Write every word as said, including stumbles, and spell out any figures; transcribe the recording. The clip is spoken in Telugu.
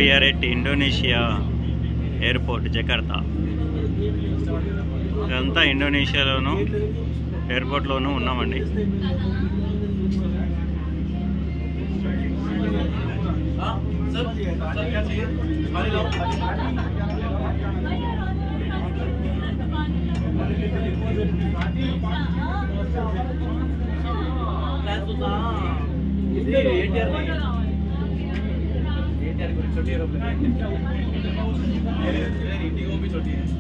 we are at Indonesia airport, Jakarta. ఇదంతా ఇండోనేషియాలోను ఎయిర్పోర్ట్లోనూ ఉన్నామండి. छोटी एरोप्लेन इंडिगो भी छोटी है।